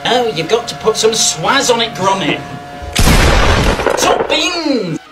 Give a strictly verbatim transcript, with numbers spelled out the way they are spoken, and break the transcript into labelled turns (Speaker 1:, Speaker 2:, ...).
Speaker 1: Oh, you've got to put some swaz on it, gromit. Top beans!